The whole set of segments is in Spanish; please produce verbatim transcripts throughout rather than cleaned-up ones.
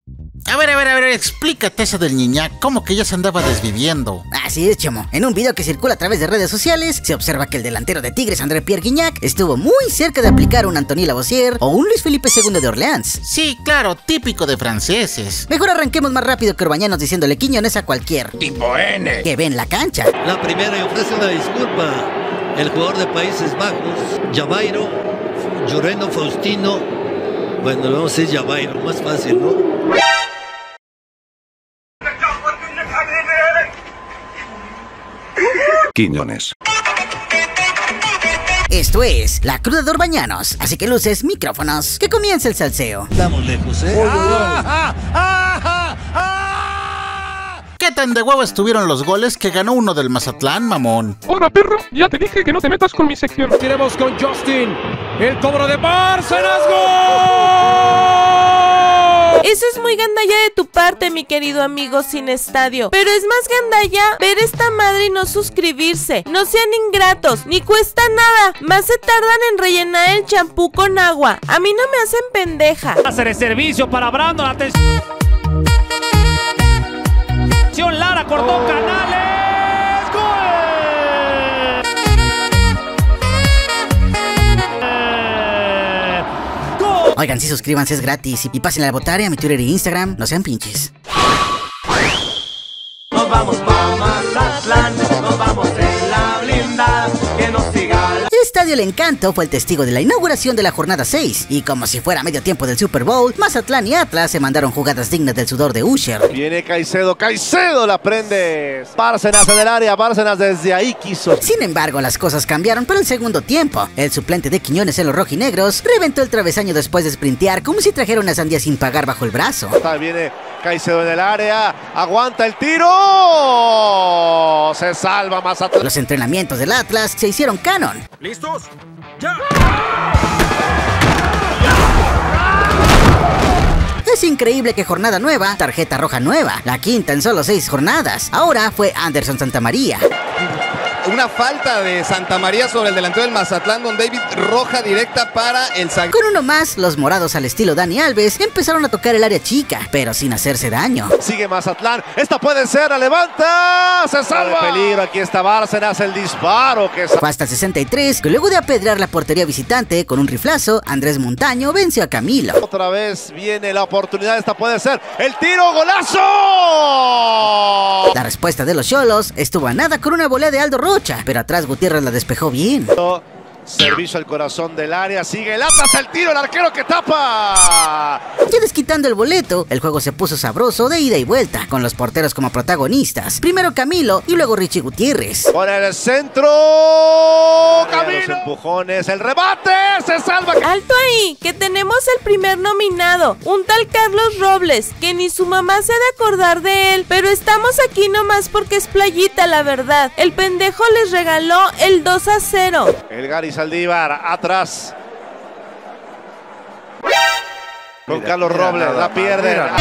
A ver, a ver, a ver, explícate eso del Gignac, como que ya se andaba desviviendo. Así es, chamo. En un video que circula a través de redes sociales, se observa que el delantero de Tigres, André-Pierre Gignac, estuvo muy cerca de aplicar un Antony Lavoisier o un Luis Felipe segundo de Orleans. Sí, claro, típico de franceses. Mejor arranquemos más rápido que Orbañanos diciéndole Quiñones a cualquier tipo N que ve en la cancha. La primera y ofrece una disculpa. El jugador de Países Bajos, Javairo, Lloreno Faustino. Bueno, lo vamos a decir Javairo, más fácil, ¿no? Quiñones. Esto es La Cruda de Orbañanos, así que luces, micrófonos, que comience el salseo. Estamos lejos, ¿eh? ¡Ah, ah, ah, ah! ¿Qué tan de huevo estuvieron los goles que ganó uno del Mazatlán, mamón? Hola, perro, ya te dije que no te metas con mi sección. Tiremos con Justin, el cobro de Bárcenas, ¡gol! Eso es muy gandalla de tu parte, mi querido amigo sin estadio. Pero es más gandalla ver esta madre y no suscribirse. No sean ingratos, ni cuesta nada. Más se tardan en rellenar el champú con agua. A mí no me hacen pendeja. Hacer el servicio para Brandon, atención. Lara cortó Canales. ¡Gol! ¡Gol! Oigan, sí, suscríbanse, es gratis. Y pásenle a votar a mi Twitter e Instagram. No sean pinches. Nos vamos pa' Mazatlán, nos vamos en la blinda, que nos siga la... El Estadio El Encanto fue el testigo de la inauguración de la jornada seis, y como si fuera medio tiempo del Super Bowl, Mazatlán y Atlas se mandaron jugadas dignas del sudor de Usher. Viene Caicedo, Caicedo la prende. Bárcenas en el área, Bárcenas desde ahí quiso. Sin embargo, las cosas cambiaron para el segundo tiempo. El suplente de Quiñones en los rojinegros reventó el travesaño después de sprintear como si trajera una sandía sin pagar bajo el brazo. Viene Caicedo en el área, aguanta el tiro, se salva Mazatlán. Los entrenamientos del Atlas se hicieron canon. ¿Listos? ¡Ya! Es increíble que jornada nueva, tarjeta roja nueva, la quinta en solo seis jornadas. Ahora fue Anderson Santamaría. Una falta de Santamaría sobre el delantero del Mazatlán, don David, roja directa para el zaguero. Con uno más, los morados al estilo Dani Alves empezaron a tocar el área chica, pero sin hacerse daño. Sigue Mazatlán, esta puede ser, la levanta, se salva. De peligro, aquí está Bárcenas, el disparo que fue hasta el sesenta y tres, que luego de apedrear la portería visitante con un riflazo, Andrés Montaño venció a Camilo. Otra vez viene la oportunidad, esta puede ser, el tiro, golazo. La respuesta de los Xolos estuvo a nada con una volea de Aldo Rocha, pero atrás Gutiérrez la despejó bien. Servicio al corazón del área, sigue el Atlas, el tiro, el arquero que tapa. Ya desquitando el boleto, el juego se puso sabroso de ida y vuelta, con los porteros como protagonistas. Primero Camilo y luego Richie Gutiérrez. Por el centro, Camilo. Los empujones, el rebate, se salva. Alto ahí, que tenemos el primer nominado, un tal Carlos Robles, que ni su mamá se ha de acordar de él, pero estamos aquí nomás porque es playita, la verdad. El pendejo les regaló el dos a cero. El Gary Saldívar, atrás. Con mira, Carlos mira, Robles, nada, la pierde. Mira.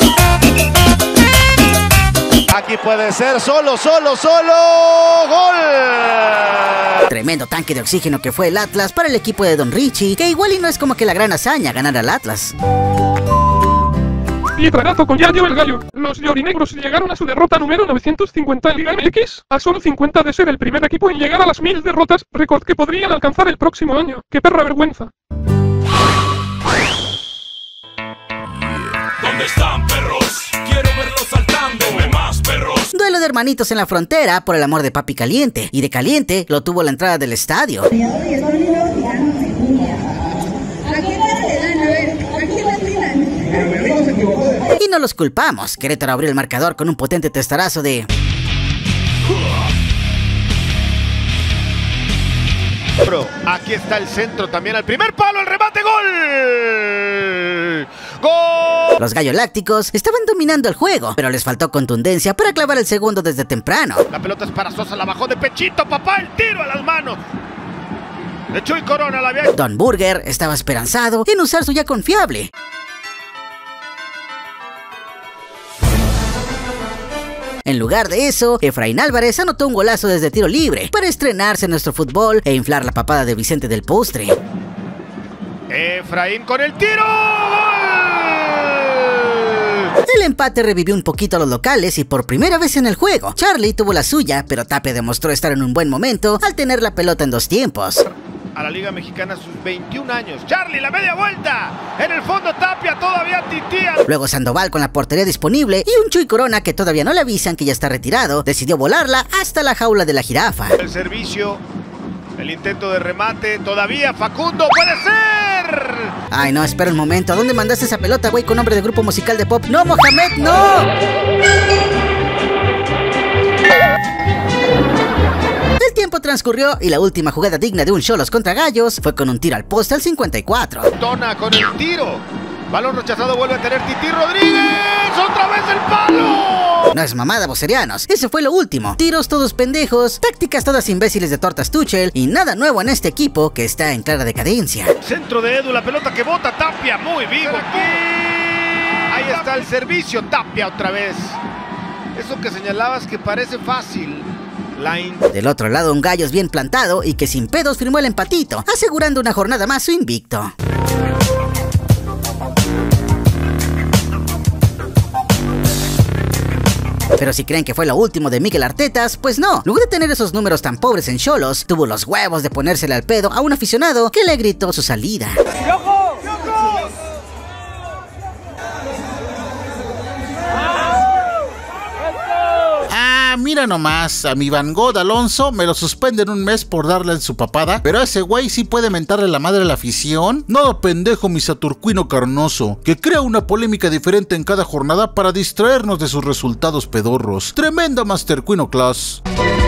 Aquí puede ser, solo, solo, solo. ¡Gol! Tremendo tanque de oxígeno que fue el Atlas para el equipo de Don Richie, que igual y no es como que la gran hazaña ganar al Atlas. Pietragato con Yayo el Gallo. Los llorinegros llegaron a su derrota número novecientos cincuenta en Liga M X, a solo cincuenta de ser el primer equipo en llegar a las mil derrotas, récord que podrían alcanzar el próximo año. ¡Qué perra vergüenza! ¿Dónde están, perros? Quiero verlos saltando. Deme más, perros. Duelo de hermanitos en la frontera por el amor de Papi Caliente, y de caliente lo tuvo la entrada del estadio. Y no los culpamos, Querétaro abrió el marcador con un potente testarazo de... Aquí está el centro también al primer palo, el remate, gol. ¡Gol! Los Gallos Lácticos estaban dominando el juego, pero les faltó contundencia para clavar el segundo desde temprano. La pelota es para Sosa, la bajó de pechito, papá, el tiro a las manos. De Chuy Corona la había... Don Burger estaba esperanzado en usar su ya confiable. En lugar de eso, Efraín Álvarez anotó un golazo desde tiro libre para estrenarse en nuestro fútbol e inflar la papada de Vicente del Postre. Efraín con el tiro. ¡Gol! El empate revivió un poquito a los locales y por primera vez en el juego, Charlie tuvo la suya, pero Tapia demostró estar en un buen momento al tener la pelota en dos tiempos. A la Liga Mexicana a sus veintiún años. Charlie, la media vuelta. En el fondo Tapia todavía titía. Luego Sandoval con la portería disponible y un Chuy Corona que todavía no le avisan que ya está retirado, decidió volarla hasta la jaula de la jirafa. El servicio, el intento de remate, todavía Facundo, puede ser. Ay no, espera un momento, ¿a dónde mandaste esa pelota, güey, con nombre de grupo musical de pop? ¡No, Mohamed, no! El tiempo transcurrió y la última jugada digna de un Xolos contra Gallos fue con un tiro al poste al cincuenta y cuatro. Tona con el tiro. Balón rechazado, vuelve a tener Tití Rodríguez. ¡Otra vez el palo! No es mamada, vocerianos. Ese fue lo último. Tiros todos pendejos, tácticas todas imbéciles de Tortas Tuchel y nada nuevo en este equipo que está en clara decadencia. Centro de Edu, la pelota que bota Tapia, muy vivo aquí. Ahí está el servicio, Tapia otra vez. Eso que señalabas que parece fácil. Line. Del otro lado un Gallos bien plantado y que sin pedos firmó el empatito, asegurando una jornada más su invicto. Pero si creen que fue lo último de Mikel Artetas, pues no. Luego de tener esos números tan pobres en Xolos, tuvo los huevos de ponérsele al pedo a un aficionado que le gritó su salida. ¡Yojo! ¡Yojo! Ah, mira nomás, a mi Van Gogh Alonso me lo suspenden un mes por darle en su papada, pero a ese güey sí puede mentarle la madre a la afición. No, pendejo, mi Saturcuino carnoso, que crea una polémica diferente en cada jornada para distraernos de sus resultados pedorros. Tremenda Mastercuino Class.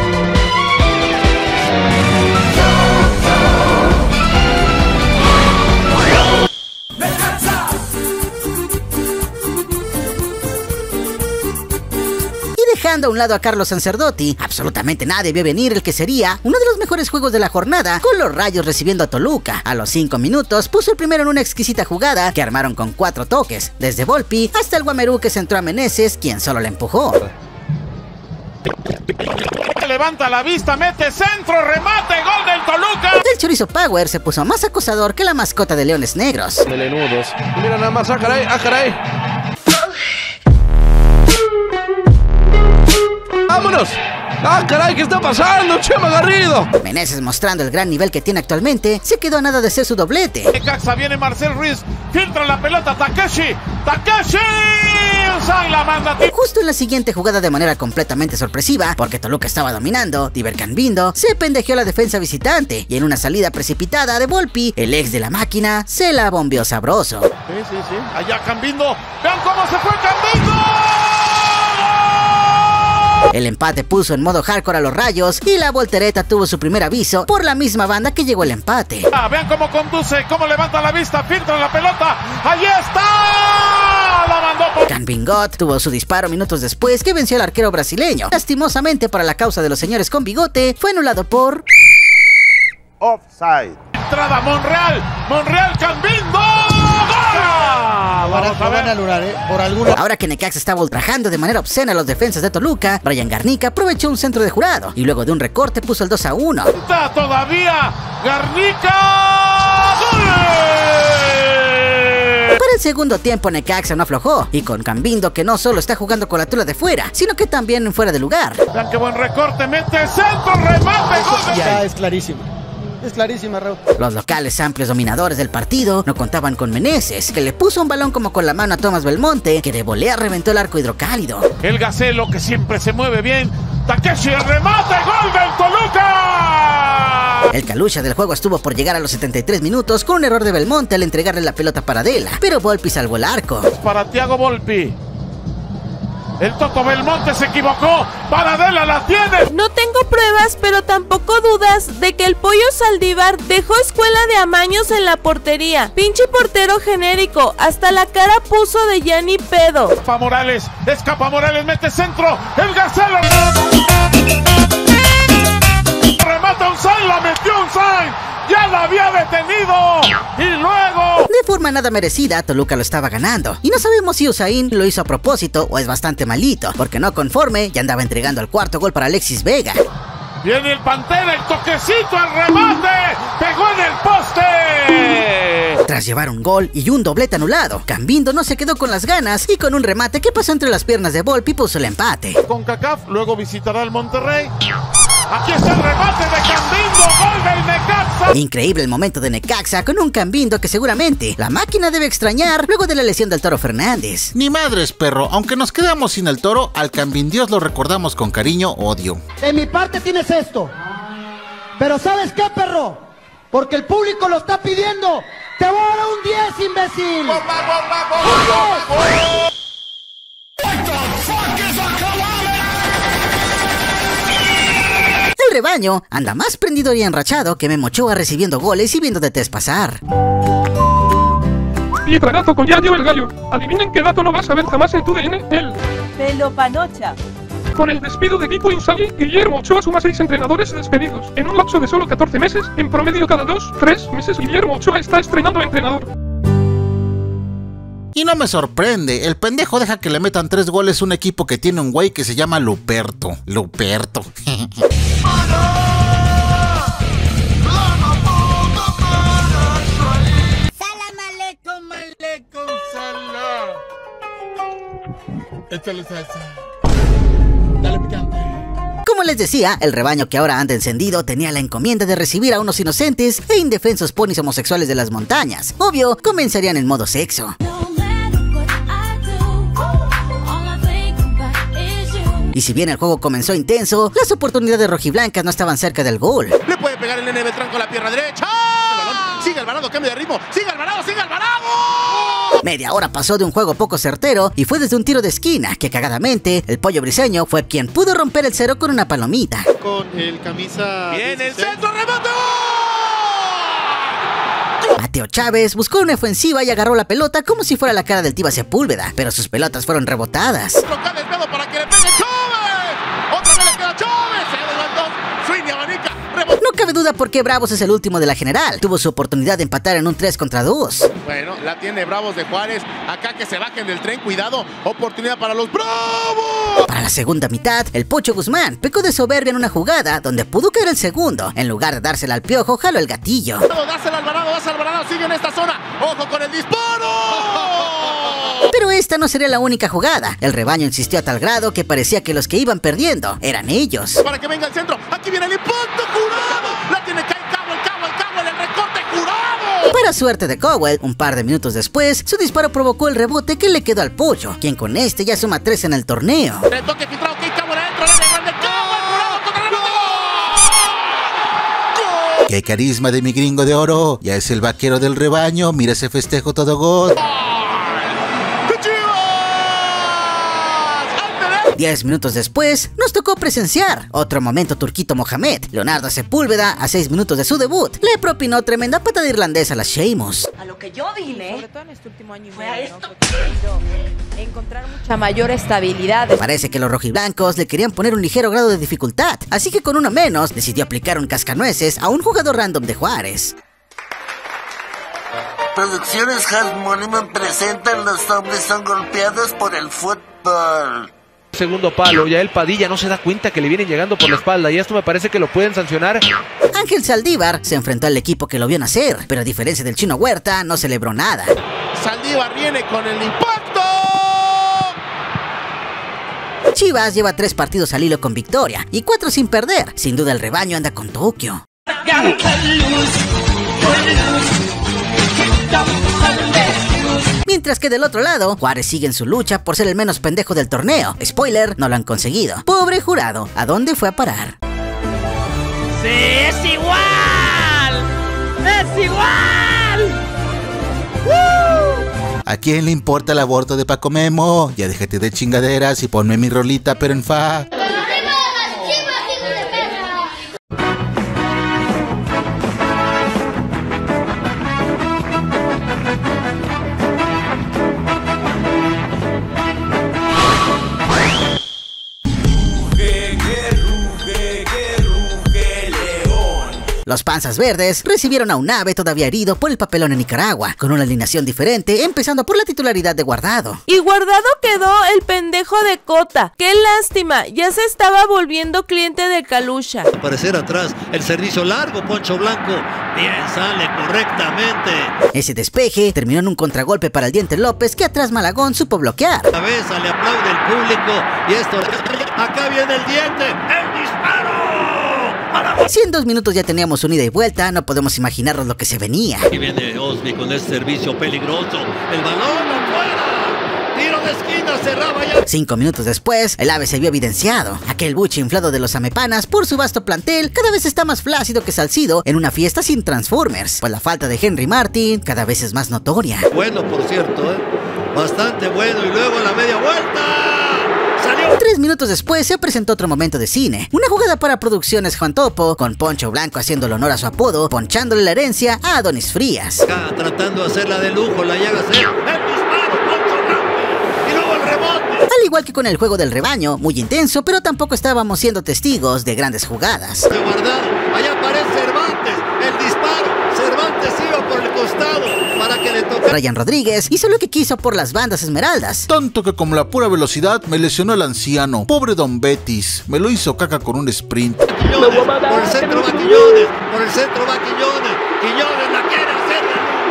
Dejando a un lado a Carlos Sancerdotti, absolutamente nadie vio venir el que sería uno de los mejores juegos de la jornada, con los Rayos recibiendo a Toluca. A los cinco minutos puso el primero en una exquisita jugada que armaron con cuatro toques, desde Volpi hasta el Guamerú que centró a Meneses, quien solo le empujó. Levanta la vista, mete centro, remate, gol del Toluca. El Chorizo Power se puso más acosador que la mascota de Leones Negros. Melenudos. Mira nada más, ah caray, ah caray. ¡Vámonos! ¡Ah, caray! ¿Qué está pasando, Chema Garrido? Meneses, mostrando el gran nivel que tiene actualmente, se quedó a nada de ser su doblete. Necaxa, viene Marcel Ruiz, filtra la pelota, Takeshi, Takeshi, la manda. Justo en la siguiente jugada de manera completamente sorpresiva, porque Toluca estaba dominando, Diver Cambindo se pendejeó la defensa visitante y en una salida precipitada de Volpi, el ex de la máquina se la bombeó sabroso. Sí, sí, sí. Allá Cambindo, vean cómo se fue Cambindo. El empate puso en modo hardcore a los Rayos y la voltereta tuvo su primer aviso por la misma banda que llegó el empate. Ah, vean cómo conduce, cómo levanta la vista, filtra la pelota. ¡Ahí está! La mandó por... Cambingot tuvo su disparo minutos después que venció al arquero brasileño. Lastimosamente para la causa de los señores con bigote, fue anulado por... offside. Entrada Monreal, Monreal Cambindo. Vamos a ver. anular, ¿eh? Por alguna... Ahora que Necaxa estaba ultrajando de manera obscena a los defensas de Toluca, Brian Garnica aprovechó un centro de Jurado y luego de un recorte puso el dos a uno. Está todavía Garnica. ¡Gol! Para el segundo tiempo Necaxa no aflojó y con Cambindo que no solo está jugando con la tula de fuera, sino que también fuera de lugar. Vean qué buen recorte, mete centro, remate, gol. Ya es clarísimo. Es clarísima, Raúl. Los locales amplios dominadores del partido no contaban con Meneses, que le puso un balón como con la mano a Tomás Belmonte, que de volea reventó el arco hidrocálido. El Gacelo que siempre se mueve bien. Takeshi, el remate, gol del Toluca. El Calucha del juego estuvo por llegar a los setenta y tres minutos con un error de Belmonte al entregarle la pelota para Adela, pero Volpi salvó el arco. Para Thiago Volpi. El Toto Belmonte se equivocó. Paradela la tiene. No tengo pruebas, pero tampoco dudas de que el Pollo Saldívar dejó escuela de amaños en la portería. Pinche portero genérico. Hasta la cara puso de Yanni Pedo. Escapa Morales. Escapa Morales. Mete centro. El Gacelo. Remata un sign. La metió un sign. ¡Ya la había detenido! ¡Y luego! De forma nada merecida, Toluca lo estaba ganando. Y no sabemos si Usain lo hizo a propósito o es bastante malito, porque no conforme, ya andaba entregando el cuarto gol para Alexis Vega. Viene el Pantera, el toquecito, el remate, pegó en el poste. Tras llevar un gol y un doblete anulado, Cambindo no se quedó con las ganas y con un remate que pasó entre las piernas de Volpi puso el empate. CONCACAF luego visitará el Monterrey. Aquí está el remate de Cambindo, gol del Necaxa. Increíble el momento de Necaxa con un Cambindo que seguramente la máquina debe extrañar luego de la lesión del Toro Fernández. Ni madres, perro, aunque nos quedamos sin el Toro, al Cambindios lo recordamos con cariño o odio. De mi parte tienes esto. Pero ¿sabes qué, perro? Porque el público lo está pidiendo. ¡Te voy a dar un diez, imbécil! El rebaño anda más prendido y enrachado que Memo Ochoa recibiendo goles y viendo de Tez pasar. Pietra Gato con Yayo el Gallo. Adivinen qué dato no vas a ver jamás en tu D N, el Pelopanocha. Con el despido de Kiko Inzaghi, Guillermo Ochoa suma seis entrenadores despedidos. En un lapso de solo catorce meses, en promedio cada dos, tres meses, Guillermo Ochoa está estrenando entrenador. Y no me sorprende, el pendejo deja que le metan tres goles a un equipo que tiene un güey que se llama Luperto. Luperto. Salam aleikum, aleikum salam. Échale salsa. Dale picante. Como les decía, el rebaño que ahora anda encendido tenía la encomienda de recibir a unos inocentes e indefensos ponis homosexuales de las montañas. Obvio, comenzarían en modo sexo. Y si bien el juego comenzó intenso, las oportunidades rojiblancas no estaban cerca del gol. Le puede pegar el Nene Beltrán con la pierna derecha. Sigue Alvarado, cambio de ritmo. Sigue Alvarado, sigue Alvarado. Media hora pasó de un juego poco certero y fue desde un tiro de esquina que cagadamente el Pollo Briseño fue quien pudo romper el cero con una palomita. Con el camisa... Viene el centro, remate. Mateo Chávez buscó una ofensiva y agarró la pelota como si fuera la cara del Tiva Sepúlveda, pero sus pelotas fueron rebotadas. Para que le pegue Chávez. Otra vez le queda Chávez. Se adelantó. Swing y abanica. No cabe duda por qué Bravos es el último de la general. Tuvo su oportunidad de empatar en un tres contra dos. Bueno, la tiene Bravos de Juárez. Acá que se bajen del tren, cuidado. Oportunidad para los Bravos. Para la segunda mitad, el Pocho Guzmán pecó de soberbia en una jugada donde pudo caer el segundo. En lugar de dársela al Piojo, jaló el gatillo. Dásela al Alvarado, dásela al Alvarado. Sigue en esta zona. ¡Ojo con el disparo! Pero esta no sería la única jugada. El rebaño insistió a tal grado que parecía que los que iban perdiendo eran ellos. Para que venga el centro. Aquí viene el impacto. ¡Jurado! La tiene que el cabo, el cabo, el cabo, el recorte. ¡Jurado! Para suerte de Cowell, un par de minutos después, su disparo provocó el rebote que le quedó al Pocho, quien con este ya suma tres en el torneo. El toque filtrado, que cabo adentro, la de grande, Cowell, Jurado contra el rebote. ¡Gol! ¡Qué carisma de mi gringo de oro! Ya es el vaquero del rebaño, mira ese festejo todo god. Diez minutos después, nos tocó presenciar otro momento Turquito Mohamed. Leonardo Sepúlveda, a seis minutos de su debut, le propinó tremenda patada irlandesa a las Sheamus. A lo que yo vine, sobre todo en este último año y medio, a esto. ¿no? Encontrar mucha mayor estabilidad. Parece que los rojiblancos le querían poner un ligero grado de dificultad, así que con uno menos decidió aplicar un cascanueces a un jugador random de Juárez. Producciones Harmoniman presentan Los hombres son golpeados por el fútbol. Segundo palo, ya el Padilla no se da cuenta que le vienen llegando por la espalda y esto me parece que lo pueden sancionar. Ángel Saldívar se enfrentó al equipo que lo vio nacer, pero a diferencia del Chino Huerta no celebró nada. Saldívar viene con el impacto. Chivas lleva tres partidos al hilo con victoria y cuatro sin perder. Sin duda el rebaño anda con Tokio. Mientras que del otro lado, Juárez sigue en su lucha por ser el menos pendejo del torneo. Spoiler, no lo han conseguido. Pobre Jurado, ¿a dónde fue a parar? ¡Sí, es igual! ¡Es igual! ¡Woo! ¿A quién le importa el aborto de Paco Memo? Ya déjate de chingaderas y ponme mi rolita pero en fa. Los panzas verdes recibieron a un ave todavía herido por el papelón en Nicaragua, con una alineación diferente, empezando por la titularidad de Guardado. Y Guardado quedó el pendejo de Cota. ¡Qué lástima! Ya se estaba volviendo cliente de Calusha. Aparecer atrás, el servicio largo, Poncho Blanco. Bien, sale correctamente. Ese despeje terminó en un contragolpe para el Diente López, que atrás Malagón supo bloquear. Cabeza, le aplaude el público. Y esto, acá viene el Diente. ¡El disparo! Si en dos minutos ya teníamos un ida y vuelta, no podemos imaginarnos lo que se venía. Aquí viene Osby con este servicio peligroso. El balón afuera. Tiro de esquina, cerraba ya. Cinco minutos después, el ave se vio evidenciado. Aquel buche inflado de los amepanas por su vasto plantel cada vez está más flácido que Salcido en una fiesta sin Transformers, pues la falta de Henry Martin cada vez es más notoria. Bueno, por cierto, ¿eh? Bastante bueno. Y luego la media vuelta. ¡Salió! Tres minutos después se presentó otro momento de cine. Una jugada para Producciones Juan Topo, con Poncho Blanco haciéndole honor a su apodo, ponchándole la herencia a Adonis Frías. Acá, tratando de hacerla de lujo, la llega a hacer. ¡El disparo, Poncho Blanco! Y luego el rebote. Al igual que con el juego del rebaño, muy intenso, pero tampoco estábamos siendo testigos de grandes jugadas. Guardado, allá aparece Cervantes, el disparo. Cervantes iba por el costado para que le toque. Ryan Rodríguez hizo lo que quiso por las bandas esmeraldas. Tanto que con la pura velocidad me lesionó el anciano. Pobre Don Betis, me lo hizo caca con un sprint. Quiñones, por el centro va Quiñones, por el centro va Quiñones. Quiñones la quiere hacer de lujo.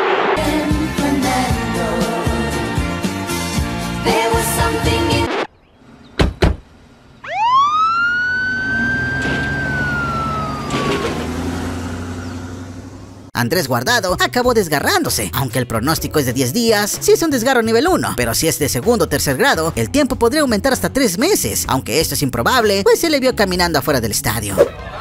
Andrés Guardado acabó desgarrándose. Aunque el pronóstico es de diez días, sí es un desgarro nivel uno, pero si es de segundo o tercer grado, el tiempo podría aumentar hasta tres meses, aunque esto es improbable, pues se le vio caminando afuera del estadio.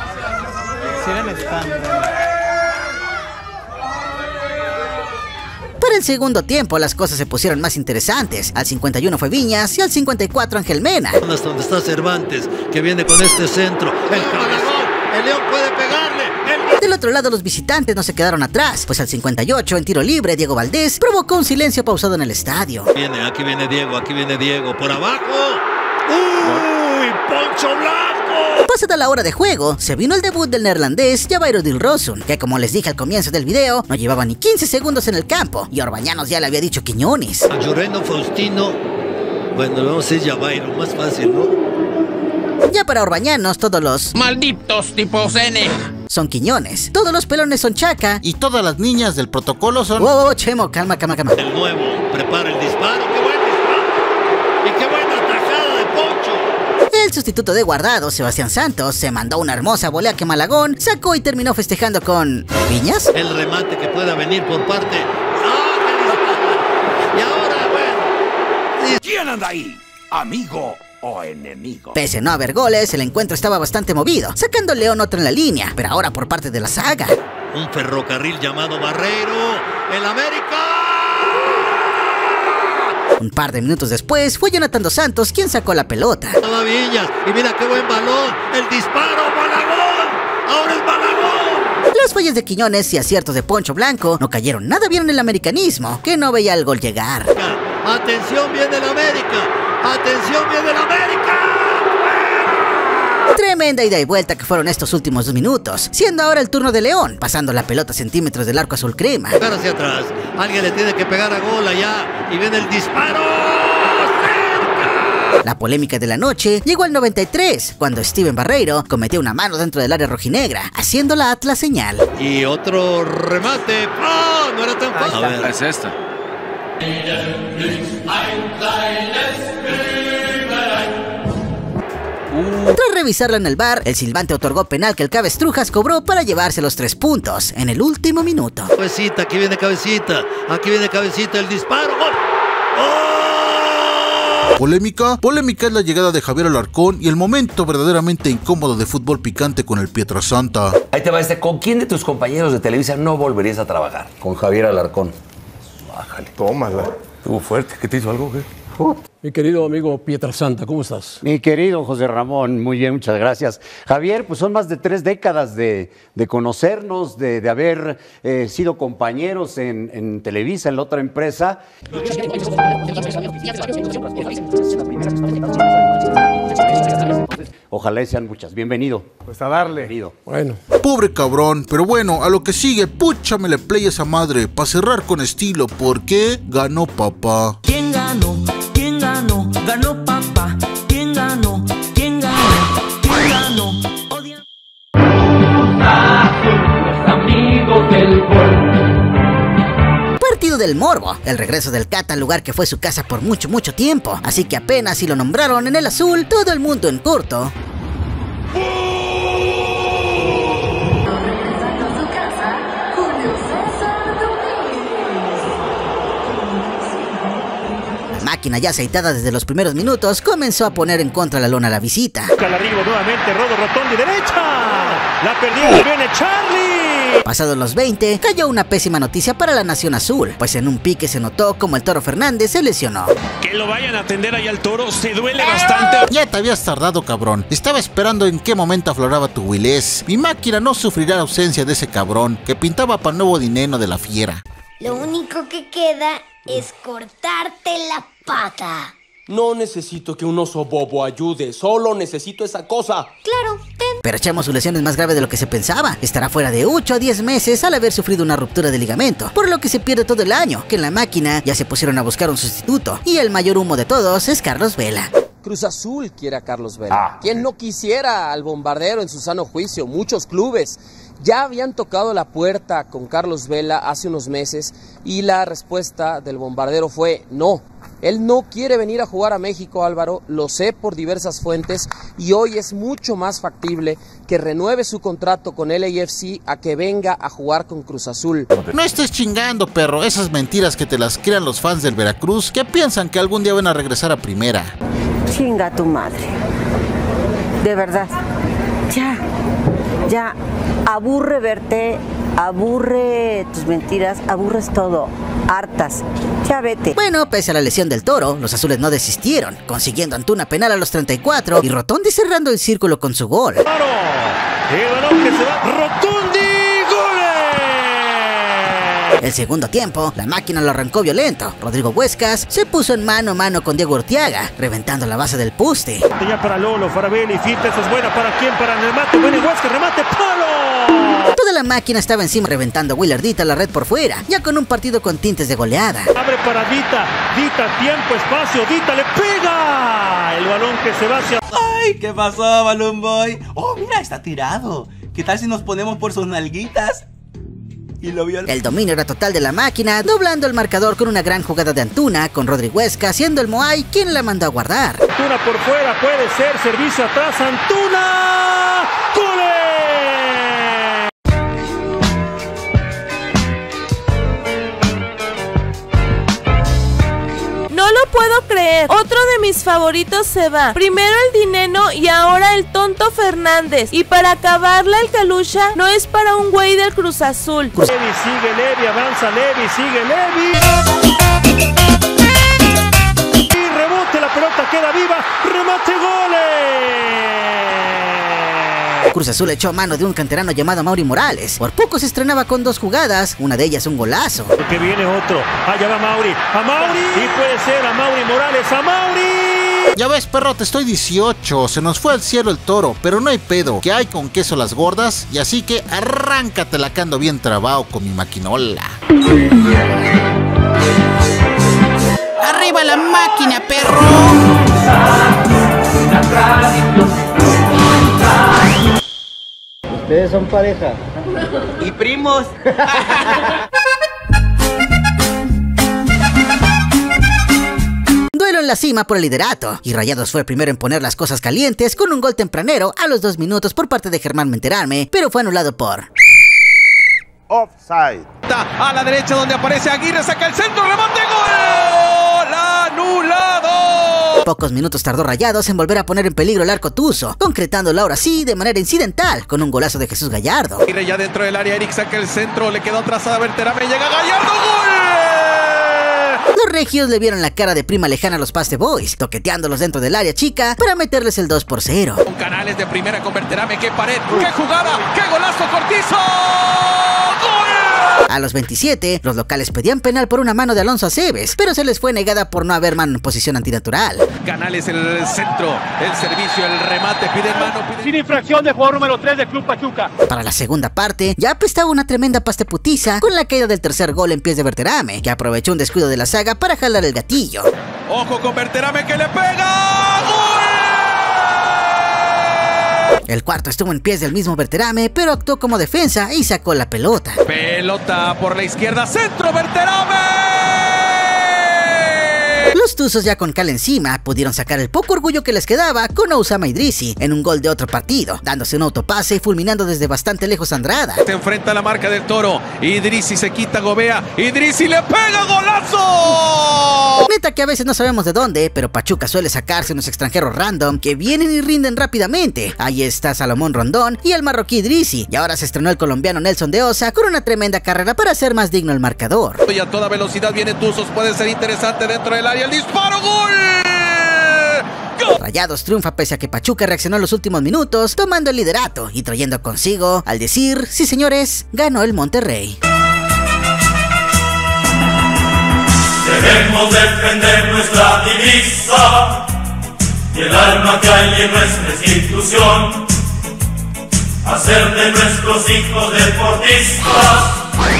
Para el segundo tiempo las cosas se pusieron más interesantes. Al cincuenta y uno fue Viñas y al cincuenta y cuatro Ángel Mena. Hasta donde está Cervantes, que viene con este centro. El cabezón, el León puede pegarle. El... Del otro lado los visitantes no se quedaron atrás, pues al cincuenta y ocho en tiro libre Diego Valdés provocó un silencio pausado en el estadio. Viene, aquí viene Diego, aquí viene Diego, por abajo. ¡Uy! ¡Poncho Blanco! Pasada la hora de juego, se vino el debut del neerlandés Javairo Dilrosun, que como les dije al comienzo del video, no llevaba ni quince segundos en el campo, y Orbañanos ya le había dicho Quiñones. A Lloreno Faustino, bueno, vamos a decir Javairo, más fácil, ¿no? Ya para Orbañanos, todos los malditos tipos N son Quiñones, todos los pelones son Chaca, y todas las niñas del protocolo son... ¡Oh, oh, Chemo! Calma, calma, calma. El nuevo, prepara el disparo, ¡qué buen disparo! ¡Y qué buena tajada de Poncho! El sustituto de Guardado, Sebastián Santos, se mandó una hermosa volea que Malagón sacó y terminó festejando con... ¿Viñas? El remate que pueda venir por parte... ¡Ah, qué disparo! Y ahora, bueno... ¿Quién anda ahí? ¿Amigo o enemigo? Pese a no haber goles, el encuentro estaba bastante movido, sacando León otro en la línea, pero ahora por parte de la saga. Un ferrocarril llamado Barreiro, el América. Un par de minutos después fue Jonathan Dos Santos quien sacó la pelota. Villas, y mira qué buen balón, el disparo, Malagón, ahora es Malagón. Las fallas de Quiñones y aciertos de Poncho Blanco no cayeron nada bien en el americanismo, que no veía el gol llegar. Atención, viene el América. ¡Atención, viene el América! Tremenda ida y vuelta que fueron estos últimos dos minutos, siendo ahora el turno de León, pasando la pelota centímetros del arco azul crema. Pegar hacia atrás, alguien le tiene que pegar a gol allá, y viene el disparo. ¡Cerca! La polémica de la noche llegó al noventa y tres, cuando Steven Barreiro cometió una mano dentro del área rojinegra, haciendo la Atlas señal. Y otro remate. ¡Ah! No era tan fácil. A ver, es esta. Tras revisarla en el V A R, el silbante otorgó penal que el Cabestrujas cobró para llevarse los tres puntos en el último minuto. Cabecita, aquí viene Cabecita, aquí viene Cabecita, el disparo. ¡Oh! ¡Oh! ¿Polémica? Polémica es la llegada de Javier Alarcón y el momento verdaderamente incómodo de fútbol picante con el Pietrasanta. Ahí te va este. ¿Con quién de tus compañeros de Televisa no volverías a trabajar? Con Javier Alarcón. Bájale. Tómala. Estuvo fuerte. ¿Qué te hizo algo? ¿Qué? Mi querido amigo Pietrasanta, ¿cómo estás? Mi querido José Ramón, muy bien, muchas gracias. Javier, pues son más de tres décadas de, de conocernos, de, de haber eh, sido compañeros en, en Televisa, en la otra empresa. ojalá sean muchas. Bienvenido. Pues a darle. Bienvenido. Bueno. Pobre cabrón, pero bueno, a lo que sigue, púchamele play a esa madre, para cerrar con estilo, porque ganó papá. ¿Quién ganó? ¿Quién ganó? Ganó papá. ¿Quién ganó? ¿Quién ganó? ¿Quién ganó? Odia... Los amigos del gol. Partido del morbo, el regreso del Cata al lugar que fue su casa por mucho mucho tiempo, así que apenas si lo nombraron en el azul, todo el mundo en corto. La máquina, ya aceitada desde los primeros minutos, comenzó a poner en contra la lona a la visita. Arriba nuevamente, Rodo Rotondi, derecha. La perdió, viene Charlie. Pasados los veinte, cayó una pésima noticia para la Nación Azul, pues en un pique se notó como el Toro Fernández se lesionó. Que lo vayan a atender ahí al Toro, se duele bastante. Ya te habías tardado, cabrón. Estaba esperando en qué momento afloraba tu Willis. Mi máquina no sufrirá la ausencia de ese cabrón que pintaba para nuevo dinero de la fiera. Lo único que queda es cortarte la pata. No necesito que un oso bobo ayude, solo necesito esa cosa. Claro, ten. Pero echamos su lesión es más grave de lo que se pensaba. Estará fuera de ocho a diez meses al haber sufrido una ruptura de ligamento, por lo que se pierde todo el año, que en la máquina ya se pusieron a buscar un sustituto. Y el mayor humo de todos es Carlos Vela. Cruz Azul quiere a Carlos Vela. Ah, ¿quién no quisiera al bombardero en su sano juicio? Muchos clubes ya habían tocado la puerta con Carlos Vela hace unos meses y la respuesta del bombardero fue no. Él no quiere venir a jugar a México, Álvaro, lo sé por diversas fuentes, y hoy es mucho más factible que renueve su contrato con L A F C a que venga a jugar con Cruz Azul. No estés chingando, perro, esas mentiras que te las crean los fans del Veracruz, que piensan que algún día van a regresar a primera. Chinga tu madre, de verdad, ya, ya, aburre verte, aburre tus mentiras, aburres todo. Hartas, ya vete. Bueno, pese a la lesión del Toro, los azules no desistieron, consiguiendo Antuna penal a los treinta y cuatro y Rotondi cerrando el círculo con su gol. ¡Claro! El balón que se va, Rotondi, ¡gol! El segundo tiempo, la máquina lo arrancó violento. Rodrigo Huescas se puso en mano a mano con Diego Urteaga, reventando la base del poste. Ya para Lolo, Farabelli, Fita, esa es buena para quién, para el remate, bueno, Huescas, remate, palo. Toda la máquina estaba encima reventando a Willer Dita la red por fuera, ya con un partido con tintes de goleada. Abre para Dita, Dita, tiempo, espacio, Dita le pega. El balón que se va hacia... ¡Ay! ¿Qué pasó, Balloon Boy? Oh, mira, está tirado. ¿Qué tal si nos ponemos por sus nalguitas? Y lo vio... El dominio era total de la máquina, doblando el marcador con una gran jugada de Antuna, con Rodrigo Huesca siendo el Moai quien la mandó a guardar. Antuna por fuera, puede ser, servicio atrás, Antuna, ¡gol! No lo puedo creer. Otro de mis favoritos se va. Primero el Dineno y ahora el tonto Fernández. Y para acabarla el Calucha no es para un güey del Cruz Azul. Levi sigue Levi, avanza Levi, sigue Levi. Y rebote, la pelota queda viva. Remate, goles. Cruz Azul echó mano de un canterano llamado Mauri Morales. Por poco se estrenaba con dos jugadas, una de ellas un golazo. Que viene otro, allá va Mauri, a Mauri, y puede ser a Mauri Morales, a Mauri. Ya ves, perro, te estoy dieciocho, se nos fue al cielo el Toro, pero no hay pedo, que hay con queso las gordas, y así que arráncate la que ando bien trabado con mi maquinola. ¡Arriba la máquina, perro! Ustedes son pareja. Y primos. Duelo en la cima por el liderato, y Rayados fue el primero en poner las cosas calientes con un gol tempranero a los dos minutos por parte de Germán Menterame, pero fue anulado por... Offside. A la derecha donde aparece Aguirre, saca el centro, remate, gol. ¡Anulado! Pocos minutos tardó Rayados en volver a poner en peligro el arco tuzo, concretándolo ahora sí de manera incidental con un golazo de Jesús Gallardo. Aguirre ya dentro del área, Eric saca el centro, le quedó trazada a Berterame, llega Gallardo, ¡gol! Los regios le vieron la cara de prima lejana a los Paste Boys, toqueteándolos dentro del área chica para meterles el dos por cero. Con Canales de primera con Berterame, qué pared, qué jugada, qué golazo, Cortizo. ¡Gol! A los veintisiete, los locales pedían penal por una mano de Alonso Aceves, pero se les fue negada por no haber mano en posición antinatural. Canales en el centro, el servicio, el remate, pide mano. Pide... Sin infracción de jugador número tres del Club Pachuca. Para la segunda parte, ya apestaba una tremenda pasteputiza con la caída del tercer gol en pies de Berterame, que aprovechó un descuido de la saga para jalar el gatillo. Ojo con Berterame que le pega. ¡Gol! El cuarto estuvo en pies del mismo Berterame, pero actuó como defensa y sacó la pelota. Pelota por la izquierda, centro, Berterame. Los tuzos, ya con cal encima, pudieron sacar el poco orgullo que les quedaba con Oussama Idrissi en un gol de otro partido, dándose un autopase y fulminando desde bastante lejos a Andrada. Se enfrenta a la marca del Toro, Idrissi se quita Gobea, Idrissi le pega, ¡golazo! Neta que a veces no sabemos de dónde, pero Pachuca suele sacarse unos extranjeros random que vienen y rinden rápidamente. Ahí está Salomón Rondón y el marroquí Idrissi, y ahora se estrenó el colombiano Nelson de Osa con una tremenda carrera para hacer más digno el marcador. Y a toda velocidad viene Tuzos, puede ser interesante dentro del área, el disparo, ¡gol! Rayados triunfa pese a que Pachuca reaccionó en los últimos minutos, tomando el liderato y trayendo consigo al decir, sí señores, ganó el Monterrey. Debemos defender nuestra divisa y el alma que hay en nuestra institución, hacer de nuestros hijos deportistas.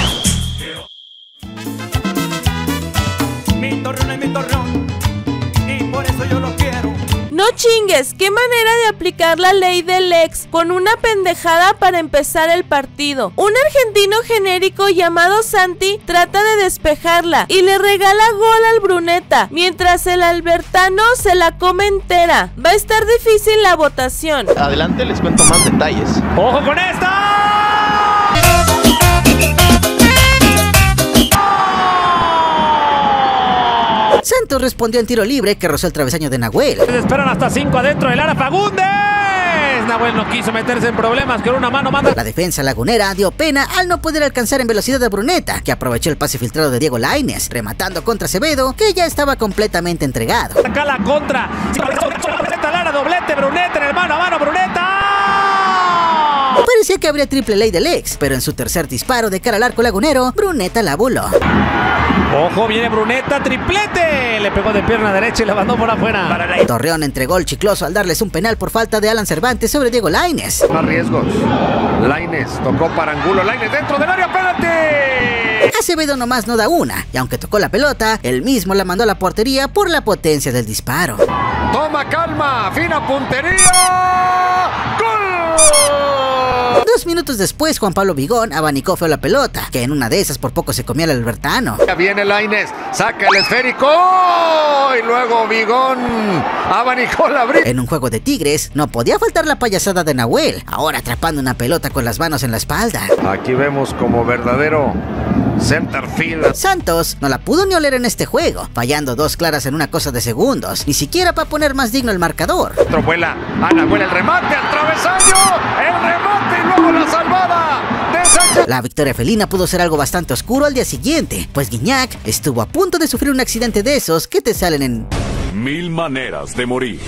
Mi Torreón es mi Torreón y por eso yo lo quiero. No chingues, qué manera de aplicar la ley del ex con una pendejada para empezar el partido. Un argentino genérico llamado Santi trata de despejarla y le regala gol al Bruneta, mientras el albertano se la come entera. Va a estar difícil la votación. Adelante les cuento más detalles. ¡Ojo con esta! Santos respondió en tiro libre que rozó el travesaño de Nahuel. Se esperan hasta cinco adentro del área. Fagundes. Nahuel no quiso meterse en problemas, con una mano manda. La defensa lagunera dio pena al no poder alcanzar en velocidad a Bruneta, que aprovechó el pase filtrado de Diego Lainez, rematando contra Acevedo, que ya estaba completamente entregado. Acá la contra. Lara, doblete, Bruneta en el mano a mano, Bruneta. Parecía que habría triple ley del ex, pero en su tercer disparo de cara al arco lagunero, Bruneta la voló. Ojo, viene Bruneta, triplete. Le pegó de pierna derecha y la mandó por afuera. Para la... Torreón entregó el chicloso al darles un penal por falta de Alan Cervantes sobre Diego Lainez. Más riesgos. Lainez tocó para Angulo. Lainez dentro del área, penalti. Acevedo nomás no da una, y aunque tocó la pelota, él mismo la mandó a la portería por la potencia del disparo. Toma calma, fina puntería. ¡Gol! Dos minutos después, Juan Pablo Vigón abanicó feo la pelota, que en una de esas por poco se comía al albertano. Ya viene Lainez, saca el esférico y luego Vigón abanicó la brisa. En un juego de tigres, no podía faltar la payasada de Nahuel, ahora atrapando una pelota con las manos en la espalda. Aquí vemos como verdadero centerfield. Santos no la pudo ni oler en este juego, fallando dos claras en una cosa de segundos, ni siquiera para poner más digno el marcador. Otro vuela, Ana vuela el remate al travesaño, el remate y luego la salvada de Sánchez. La victoria felina pudo ser algo bastante oscuro al día siguiente, pues Guiñac estuvo a punto de sufrir un accidente de esos que te salen en Mil maneras de morir.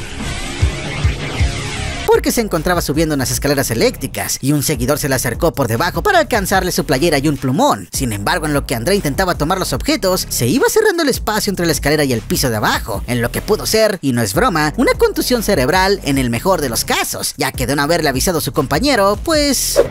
Porque se encontraba subiendo unas escaleras eléctricas y un seguidor se le acercó por debajo para alcanzarle su playera y un plumón. Sin embargo, en lo que André intentaba tomar los objetos, se iba cerrando el espacio entre la escalera y el piso de abajo, en lo que pudo ser, y no es broma, una contusión cerebral en el mejor de los casos, ya que de no haberle avisado a su compañero, pues...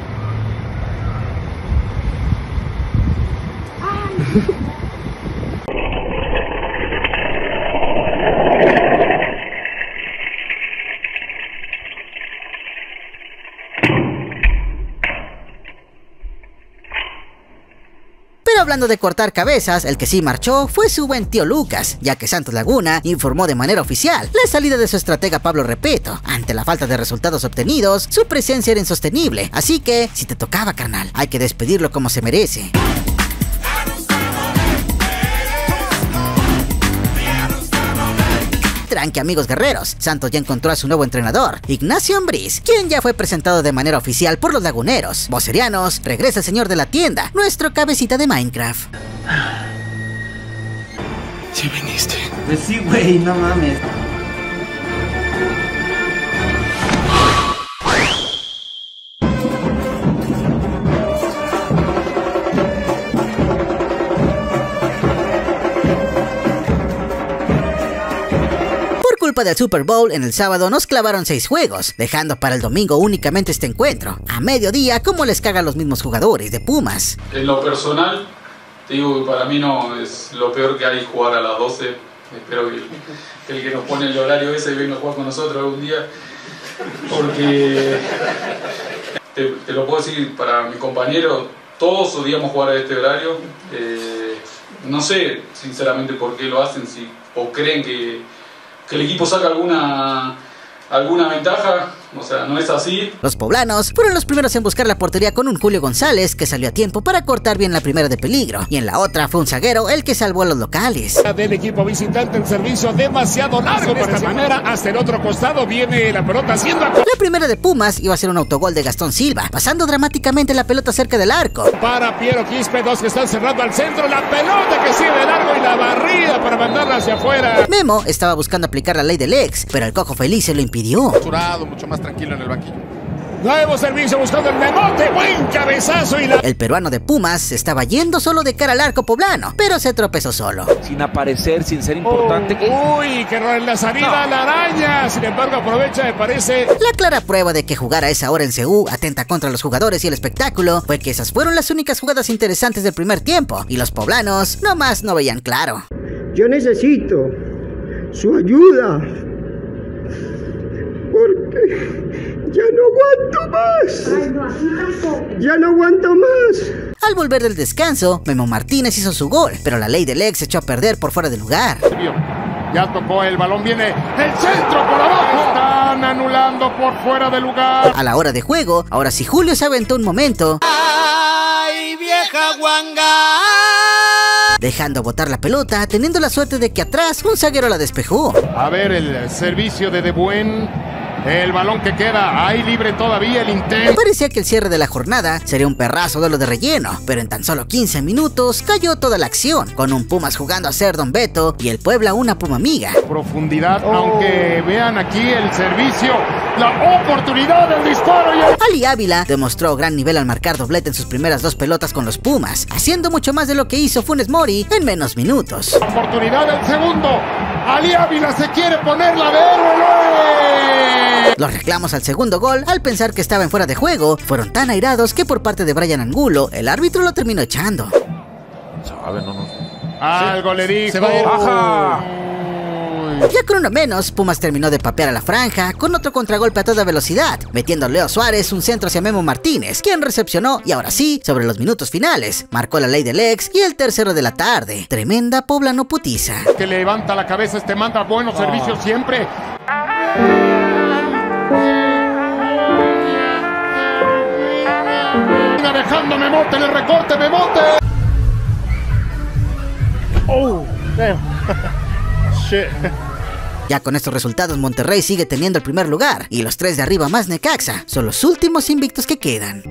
Pero hablando de cortar cabezas, el que sí marchó fue su buen tío Lucas, ya que Santos Laguna informó de manera oficial la salida de su estratega Pablo Repeto. Ante la falta de resultados obtenidos, su presencia era insostenible, así que, si te tocaba, carnal, hay que despedirlo como se merece. Tranque, amigos guerreros, Santos ya encontró a su nuevo entrenador, Ignacio Ambriz, quien ya fue presentado de manera oficial por los laguneros. Vocerianos, regresa el señor de la tienda, nuestro cabecita de Minecraft. Sí viniste. Pues sí, güey, no mames. culpa del Super Bowl, en el sábado nos clavaron seis juegos, dejando para el domingo únicamente este encuentro. A mediodía, como les cagan los mismos jugadores de Pumas. En lo personal, te digo que para mí no es lo peor que hay jugar a las doce. Espero que el, que el que nos pone el horario ese venga a jugar con nosotros algún día. Porque, te, te lo puedo decir, para mi compañero, todos odiamos jugar a este horario. Eh, no sé, sinceramente, por qué lo hacen, si o creen que, que el equipo saca alguna, alguna ventaja. O sea, no es así. Los poblanos fueron los primeros en buscar la portería con un Julio González que salió a tiempo para cortar bien la primera de peligro, y en la otra fue un zaguero el que salvó a los locales. Del equipo visitante, el servicio demasiado largo. De esta manera, hasta el otro costado viene la pelota haciendo... La primera de Pumas iba a ser un autogol de Gastón Silva, pasando dramáticamente la pelota cerca del arco. Para Piero Quispe, dos que están cerrando al centro, la pelota que sigue de largo y la barrida para mandarla hacia afuera. Memo estaba buscando aplicar la ley del ex, pero el Cojo Feliz se lo impidió. Mucho más tranquilo en el banquillo. Nuevo servicio buscando el Memote, buen cabezazo y la... El peruano de Pumas se estaba yendo solo de cara al arco poblano, pero se tropezó solo. Sin aparecer, sin ser importante. Oh, uy, que en la salida no. La araña, sin embargo aprovecha, me parece. La clara prueba de que jugar a esa hora en C U atenta contra los jugadores y el espectáculo fue que esas fueron las únicas jugadas interesantes del primer tiempo, y los poblanos nomás no veían claro. Yo necesito su ayuda, porque ya no aguanto más. Ya no aguanto más. Al volver del descanso, Memo Martínez hizo su gol, pero la ley del ex se echó a perder por fuera de lugar. Ya tocó el balón, viene el centro por abajo. Están anulando por fuera de lugar. A la hora de juego, ahora sí Julio se aventó un momento. ¡Ay, vieja guanga! Dejando botar la pelota, teniendo la suerte de que atrás un zaguero la despejó. A ver el servicio de De Buen. El balón que queda ahí libre todavía, el intento. Parecía que el cierre de la jornada sería un perrazo duelo de relleno, pero en tan solo quince minutos cayó toda la acción, con un Pumas jugando a ser Don Beto y el Puebla una Puma amiga. Profundidad, oh. Aunque vean aquí el servicio, la oportunidad del disparo. Y el... Ali Ávila demostró gran nivel al marcar doblete en sus primeras dos pelotas con los Pumas, haciendo mucho más de lo que hizo Funes Mori en menos minutos. Oportunidad del segundo. Ali Ávila se quiere poner la de héroe. Los reclamos al segundo gol, al pensar que estaba en fuera de juego, fueron tan airados que por parte de Brian Angulo, el árbitro lo terminó echando. Sabe, no, no. Algo le dijo. Se va a ir. Ajá. Ya con uno menos, Pumas terminó de papear a la franja con otro contragolpe a toda velocidad, metiendo a Leo Suárez un centro hacia Memo Martínez, quien recepcionó y ahora sí, sobre los minutos finales, marcó la ley del ex y el tercero de la tarde. Tremenda poblano putiza. Que levanta la cabeza, este manda buenos oh. servicios siempre. Dejando Memote en el recorte, Memote. Oh, damn. Shit. Ya con estos resultados, Monterrey sigue teniendo el primer lugar, y los tres de arriba más Necaxa son los últimos invictos que quedan.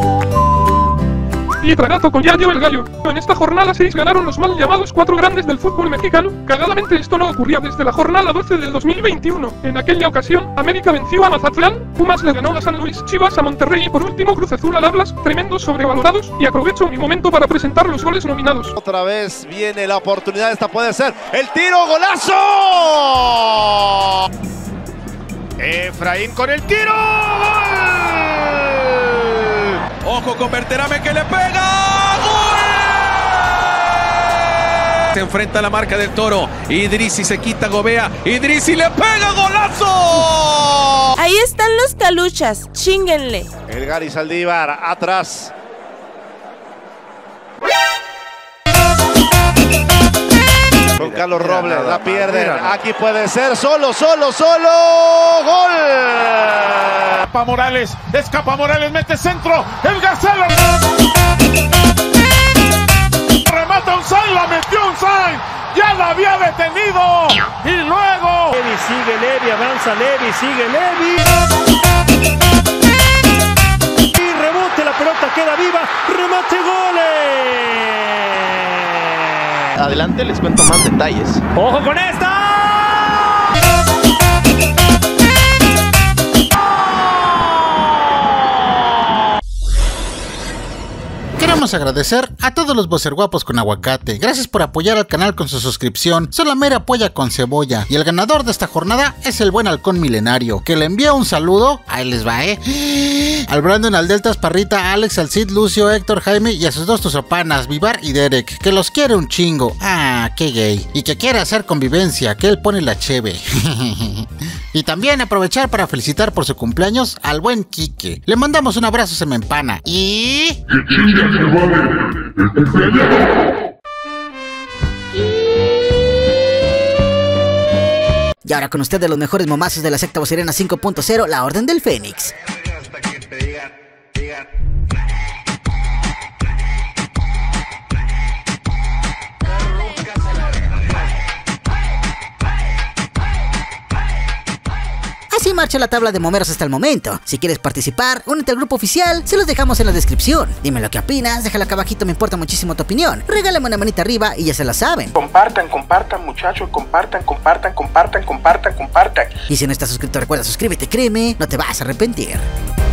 Y tragazo con Yayo el Gallo. En esta jornada seis ganaron los mal llamados cuatro grandes del fútbol mexicano. Cagadamente esto no ocurría desde la jornada doce del dos mil veintiuno. En aquella ocasión, América venció a Mazatlán, Pumas le ganó a San Luis, Chivas a Monterrey y por último Cruz Azul al Atlas, tremendos sobrevalorados. Y aprovecho mi momento para presentar los goles nominados. Otra vez viene la oportunidad, esta puede ser el tiro, golazo. Efraín con el tiro. Ojo con Berterame que le pega. ¡Gol! Se enfrenta a la marca del Toro. Idrissi se quita Gobea. Idrissi le pega. ¡Golazo! Ahí están los caluchas. Chínguenle. El Gary Saldívar atrás. Con Carlos Robles, la pierden. Aquí puede ser solo, solo, solo. ¡Gol! Escapa Morales, escapa Morales, mete centro. El Gacela. Remata un Sain, la metió un Sain. Ya la había detenido. Y luego. Levi sigue Levi, avanza Levi, sigue Levi. Y rebote, la pelota queda viva. Remate, goles. Adelante les cuento más detalles. ¡Ojo con esta! Queremos queremos agradecer a todos los vocer guapos con aguacate. Gracias por apoyar al canal con su suscripción. Son la mera polla con cebolla. Y el ganador de esta jornada es el buen halcón milenario, que le envía un saludo. Ahí les va, eh. Al Brandon, al Deltas, Parrita, Alex, al Cid, Lucio, Héctor, Jaime y a sus dos tuzopanas, Vivar y Derek, que los quiere un chingo. Ah, qué gay. Y que quiere hacer convivencia, que él pone la cheve. Y también aprovechar para felicitar por su cumpleaños al buen Quique. Le mandamos un abrazo, se me empana. Y... ¡que chinga que vale el cumpleaños! Y ahora con ustedes los mejores momazos de la secta vocerena cinco punto cero, la Orden del Fénix. Así marcha la tabla de momeros hasta el momento. Si quieres participar, únete al grupo oficial, se los dejamos en la descripción. Dime lo que opinas, déjalo acá abajito, me importa muchísimo tu opinión. Regálame una manita arriba y ya se la saben. Compartan, compartan muchachos, compartan, compartan, compartan, compartan, compartan. Y si no estás suscrito, recuerda suscríbete, créeme, no te vas a arrepentir.